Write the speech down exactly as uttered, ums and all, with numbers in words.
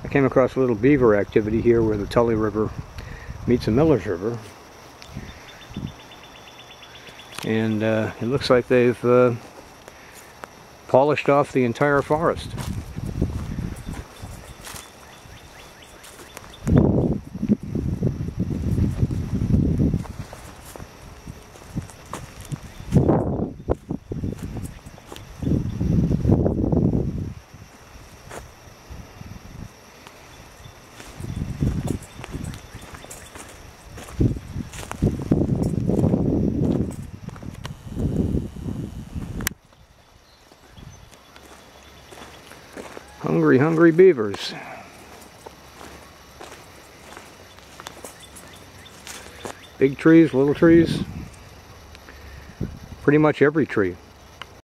I came across a little beaver activity here where the Tully River meets the Miller's River. And uh, it looks like they've uh, polished off the entire forest. Hungry, hungry beavers. Big trees, little trees, pretty much every tree.